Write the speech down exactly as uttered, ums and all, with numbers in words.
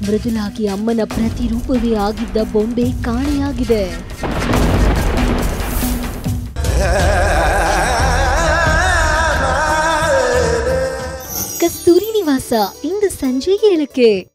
ಮೃದುಲಾಗಿ ಅಮ್ಮನ ಪ್ರತಿರೂಪವೇ ಆಗಿದ್ದ ಬೊಂಬೆ ಕಾಣೆಯಾಗಿದೆ. ಕಸ್ತೂರಿ ನಿವಾಸ ಇಂದು ಸಂಜೆ ಏಳಕ್ಕೆ.